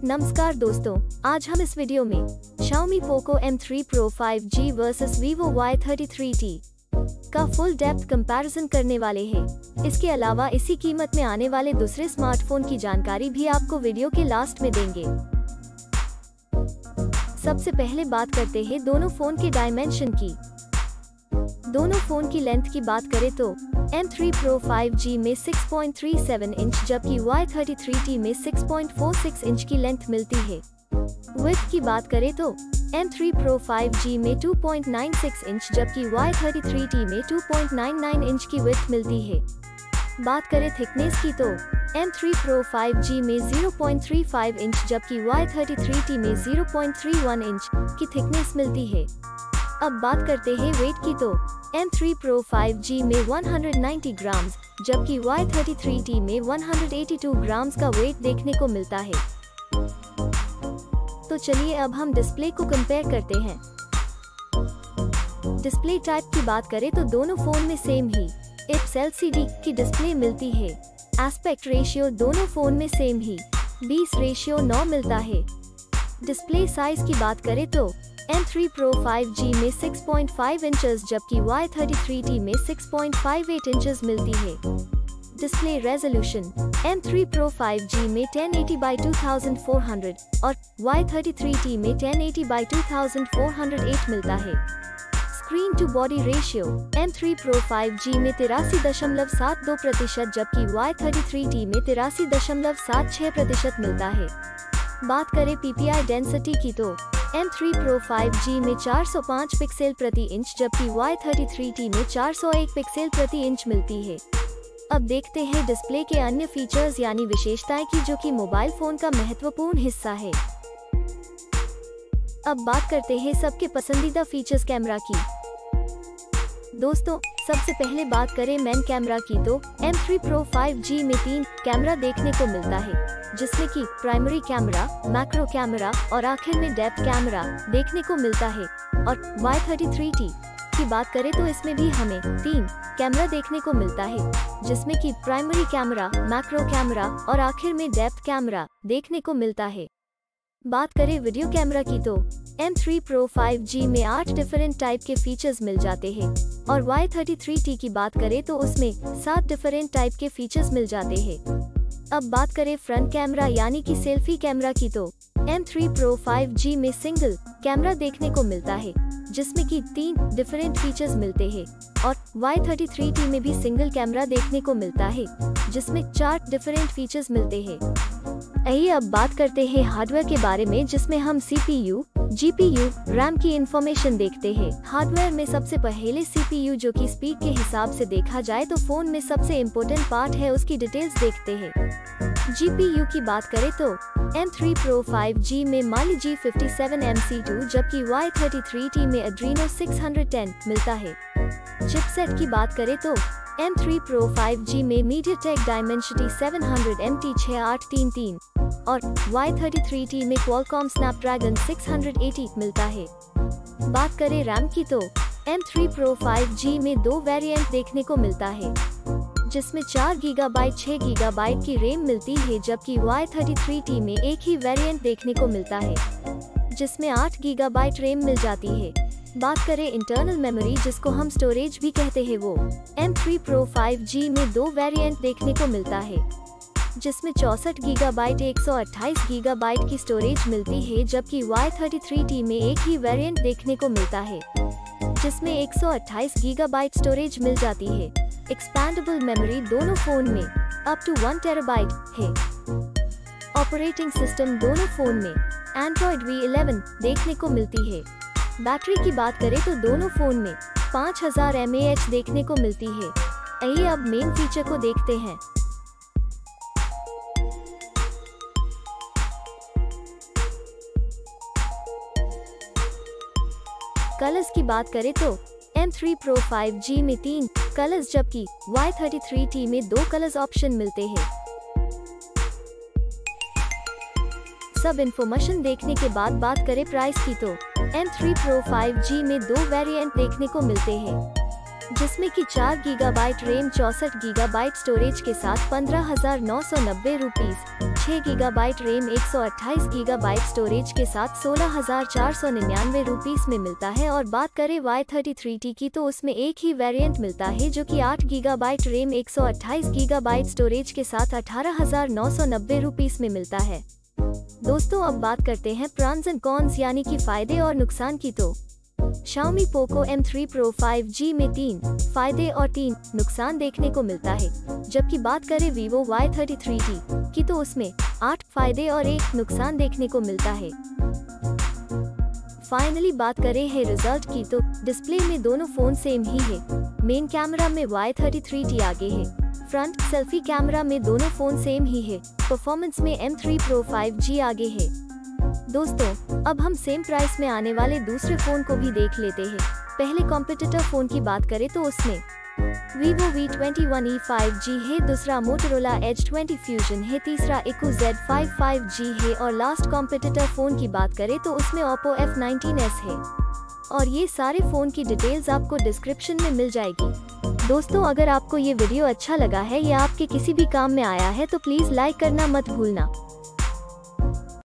नमस्कार दोस्तों, आज हम इस वीडियो में Xiaomi Poco M3 Pro 5G versus Vivo Y33T का फुल डेप्थ कंपैरिजन करने वाले हैं। इसके अलावा इसी कीमत में आने वाले दूसरे स्मार्टफोन की जानकारी भी आपको वीडियो के लास्ट में देंगे। सबसे पहले बात करते हैं दोनों फोन के डायमेंशन की। दोनों फोन की लेंथ की बात करें तो M3 Pro 5G में 6.37 इंच जबकि Y33T में 6.46 इंच की लेंथ मिलती है। विड्थ की बात करें तो M3 Pro 5G में 2.96 इंच जबकि Y33T में 2.99 इंच की विड्थ मिलती है। बात करें थिकनेस की तो M3 Pro 5G में 0.35 इंच जबकि Y33T में 0.31 इंच की थिकनेस मिलती है। अब बात करते हैं वेट की तो M3 Pro 5G में 190 ग्राम्स जबकि Y33T में 182 ग्राम्स का वेट देखने को मिलता है। तो चलिए अब हम डिस्प्ले को कंपेयर करते हैं। डिस्प्ले टाइप की बात करें तो दोनों फोन में सेम ही IPS LCD की डिस्प्ले मिलती है। एस्पेक्ट रेशियो दोनों फोन में सेम ही 20:9 मिलता है। डिस्प्ले साइज की बात करें तो M3 Pro 5G में 6.5 इंचेस जबकि Y33T में 6.58 इंचेस मिलती है। Display resolution M3 Pro 5G में 1080x2400 और Y33T में 1080x2408 मिलता है। Screen to body ratio M3 Pro 5G में 83.72% जबकि Y33T में 83.76% मिलता है। बात करें PPI डेंसिटी की तो M3 Pro 5G में 405 पिक्सल प्रति इंच जबकि Y33T में 401 पिक्सल प्रति इंच मिलती है। अब देखते हैं डिस्प्ले के अन्य फीचर्स यानी विशेषताएं की जो कि मोबाइल फोन का महत्वपूर्ण हिस्सा है। अब बात करते हैं सबके पसंदीदा फीचर्स कैमरा की। दोस्तों, सबसे पहले बात करें मेन कैमरा की तो M3 Pro 5G में 3 कैमरा देखने को मिलता है जिसमें कि प्राइमरी कैमरा, मैक्रो कैमरा और आखिर में डेप्थ कैमरा देखने को मिलता है। और Y33T की बात करें तो इसमें भी हमें 3 कैमरा देखने को मिलता है जिसमें कि प्राइमरी कैमरा, मैक्रो कैमरा और आखिर में डेप्थ कैमरा देखने को मिलता है। बात करें वीडियो कैमरा की तो M3 Pro 5G में 8 डिफरेंट टाइप के फीचर्स मिल जाते हैं और Y33T की बात करें तो उसमें 7 डिफरेंट टाइप के फीचर्स मिल जाते हैं। अब बात करें फ्रंट कैमरा यानी कि सेल्फी कैमरा की तो M3 Pro 5G में सिंगल कैमरा देखने को मिलता है जिसमें कि 3 डिफरेंट फीचर्स मिलते हैं और Y33T में भी सिंगल कैमरा देखने को मिलता है जिसमें 4 डिफरेंट फीचर्स मिलते हैं। आइए अब बात करते हैं हार्डवेयर के बारे में जिसमें हम CPU, GPU, RAM की इंफॉर्मेशन देखते हैं। हार्डवेयर में सबसे पहले CPU जो कि स्पीड के हिसाब से देखा जाए तो फोन में सबसे इम्पोर्टेंट पार्ट है, उसकी डिटेल्स देखते हैं। GPU की बात करें तो M3 Pro 5G में Mali G57 MC2 जबकि Y33T में Adreno 610 मिलता है। चिपसेट की बात करें तो M3 Pro 5G में MediaTek Dimensity 700 MT6833 और Y33T में Qualcomm Snapdragon 680 मिलता है। बात करें रैम की तो M3 Pro 5G में 2 वेरिएंट देखने को मिलता है जिसमें 4 GB 6 GB की रैम मिलती है जबकि Y33T में एक ही वेरिएंट देखने को मिलता है जिसमें 8 GB रैम मिल जाती है। बात करें इंटरनल मेमोरी जिसको हम स्टोरेज भी कहते हैं वो M3 Pro 5G में 2 वेरिएंट देखने को मिलता है जिसमें 64 GB 128 GB की स्टोरेज मिलती है जबकि Y33T में एक ही वेरिएंट देखने को मिलता है जिसमें 128 GB स्टोरेज मिल जाती है। एक्सपैंडेबल मेमोरी दोनों फोन में अप टू 1 TB है। ऑपरेटिंग सिस्टम दोनों फोन में Android V11 देखने को मिलती है। बैटरी की बात करें तो दोनों फोन में 5000 mAh देखने को मिलती है। आइए अब मेन फीचर को देखते हैं। कलर्स की बात करें तो M3 Pro 5G में 3 कलर्स जबकि Y33T में 2 कलर्स ऑप्शन मिलते हैं। सब इंफॉर्मेशन देखने के बाद बात करें प्राइस की तो M3 Pro 5G में 2 वेरिएंट देखने को मिलते हैं जिसमें कि 4 GB रैम 64 GB स्टोरेज के साथ 15,990 rupees, 6 gigabyte RAM 128 gigabyte storage के साथ 16,499 रुपीस में मिलता है। और बात करें Y33T की तो उसमें एक ही वेरिएंट मिलता है जो कि 8 गीगाबाइट रैम 128 गीगाबाइट स्टोरेज के साथ 18,990 रुपीस में मिलता है। दोस्तों अब बात करते हैं प्रॉन्स एंड कॉन्स यानी कि फायदे और नुकसान की। तो Xiaomi Poco M3 Pro 5G में 3 फायदे और 3 नुकसान देखने को मिलता है, जबकि बात करें Vivo Y33T की तो उसमें 8 फायदे और 1 नुकसान देखने को मिलता है। फाइनली बात करें है रिजल्ट की तो डिस्प्ले में दोनों फोन सेम ही है। मेन कैमरा में Y33T आगे है, फ्रंट सेल्फी कैमरा में दोनों फोन सेम ही है, परफॉर्मेंस में M3 Pro 5G आगे है। दोस्तों अब हम सेम प्राइस में आने वाले दूसरे फोन को भी देख लेते हैं। पहले कॉम्पिटिटर फोन की बात करें तो उसमें Vivo V21e 5G है, दूसरा Motorola Edge 20 Fusion है, तीसरा Echo Z5 5G है और लास्ट कॉम्पिटिटर फोन की बात करें तो उसमें Oppo F19s है। और ये सारे फोन की डिटेल्स आपको डिस्क्रिप्शन में मिल जाएगी। दोस्तों अगर आपको ये वीडियो अच्छा लगा है या आपके किसी भी काम में आया है तो प्लीज लाइक करना मत भूलना।